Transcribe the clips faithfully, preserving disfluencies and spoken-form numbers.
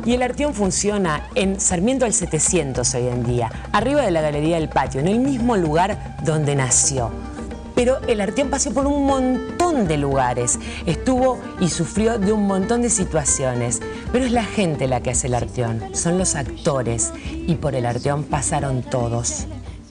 Y el Arteón funciona en Sarmiento al setecientos hoy en día, arriba de la Galería del Patio, en el mismo lugar donde nació. Pero el Arteón pasó por un montón de lugares, estuvo y sufrió de un montón de situaciones. Pero es la gente la que hace el Arteón, son los actores, y por el Arteón pasaron todos.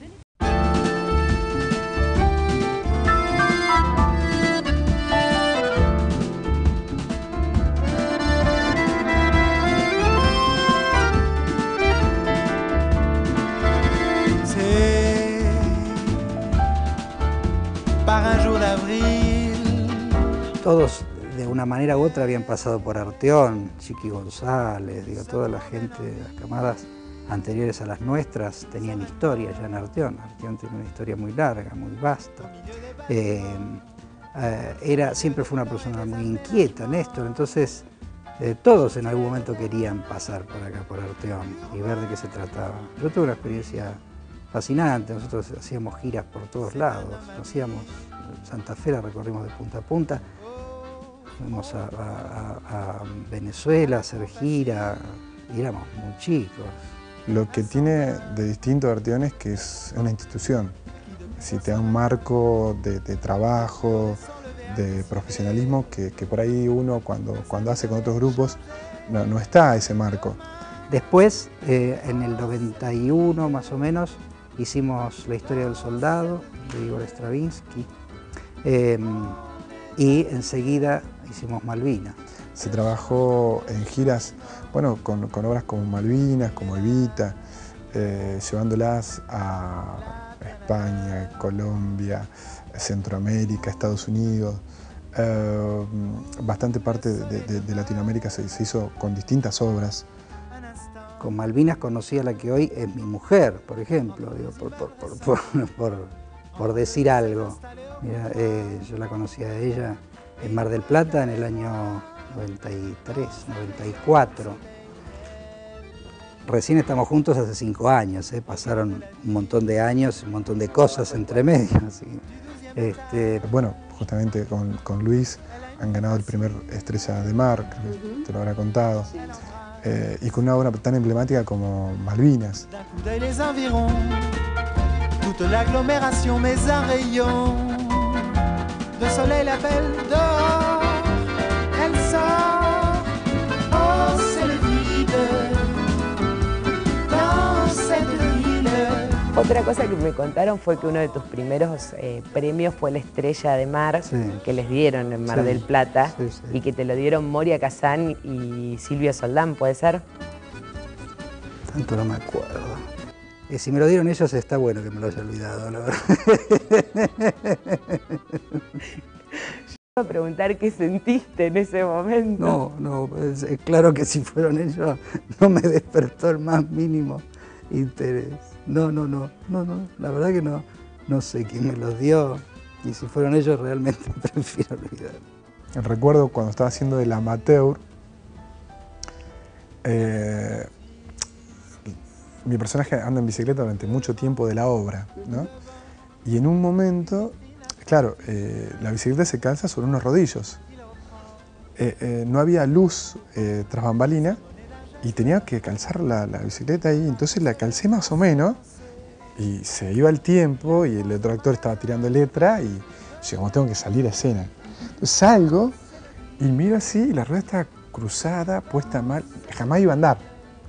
Todos, de una manera u otra, habían pasado por Arteón, Chiqui González, digo, toda la gente, las camadas anteriores a las nuestras tenían historia ya en Arteón. Arteón tiene una historia muy larga, muy vasta. Eh, eh, era, siempre fue una persona muy inquieta, Néstor, entonces eh, todos en algún momento querían pasar por acá, por Arteón, y ver de qué se trataba. Yo tuve una experiencia fascinante, nosotros hacíamos giras por todos lados, hacíamos Santa Fe, la recorrimos de punta a punta, fuimos a, a, a Venezuela a hacer gira, y éramos muy chicos. Lo que tiene de distinto Arteón es que es una institución, si te da un marco de, de trabajo, de profesionalismo, que, que por ahí uno cuando, cuando hace con otros grupos no, no está ese marco. Después, eh, en el noventa y uno más o menos, hicimos La historia del soldado, de Igor Stravinsky, eh, y enseguida hicimos Malvinas. Se trabajó en giras, bueno, con, con obras como Malvinas, como Evita, eh, llevándolas a España, Colombia, Centroamérica, Estados Unidos. Eh, bastante parte de, de, de Latinoamérica se, se hizo con distintas obras. Con Malvinas conocí a la que hoy es mi mujer, por ejemplo, digo, por, por, por, por, por, por decir algo. Mira, eh, yo la conocí a ella en Mar del Plata en el año noventa y tres, noventa y cuatro. Recién estamos juntos hace cinco años, ¿eh? Pasaron un montón de años, un montón de cosas entre medio. Así. Este... Bueno, justamente con, con Luis han ganado el primer Estrella de Mar, creo que uh-huh. te lo habrá contado. Sí. Eh, y con una obra tan emblemática como Malvinas. Otra cosa que me contaron fue que uno de tus primeros eh, premios fue la Estrella de Mar, sí. que les dieron en Mar sí. del Plata, sí, sí. y que te lo dieron Moria Kazán y Silvio Soldán, ¿puede ser? Tanto no me acuerdo. Eh, si me lo dieron ellos está bueno que me lo haya olvidado, la verdad. Yo iba a preguntar qué sentiste en ese momento. No, no, es, es claro que si fueron ellos no me despertó el más mínimo interés. No, no, no, no, no, la verdad que no, no sé quién me los dio y si fueron ellos realmente prefiero olvidar. Recuerdo cuando estaba haciendo el amateur, eh, mi personaje anda en bicicleta durante mucho tiempo de la obra, ¿no? Y en un momento, claro, eh, la bicicleta se calza sobre unos rodillos. Eh, eh, no había luz eh, tras bambalina, y tenía que calzar la, la bicicleta ahí, entonces la calcé más o menos y se iba el tiempo y el otro actor estaba tirando letra y yo como tengo que salir a escena. Entonces salgo y miro así y la rueda está cruzada, puesta mal, jamás iba a andar.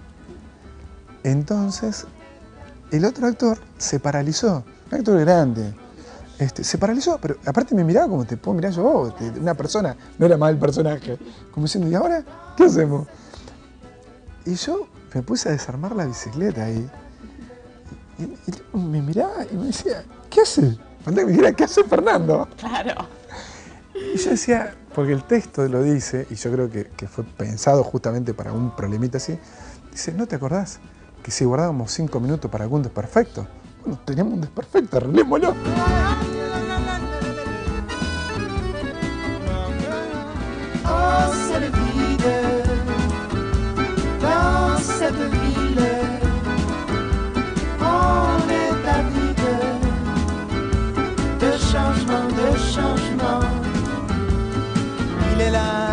Entonces el otro actor se paralizó, un actor grande, este, se paralizó, pero aparte me miraba como te puedo mirar yo, oh, una persona, no era más el personaje, como diciendo, ¿y ahora qué hacemos? Y yo me puse a desarmar la bicicleta ahí. Y, y, y me miraba y me decía, ¿qué hace? Faltaba que me dijera, ¿qué hace Fernando? Claro. Y yo decía, porque el texto lo dice, y yo creo que, que fue pensado justamente para un problemita así, dice, ¿no te acordás que si guardábamos cinco minutos para algún desperfecto? Bueno, teníamos un desperfecto, arreglémoslo. Cette ville, on est avide de changement, de changement. Il est là.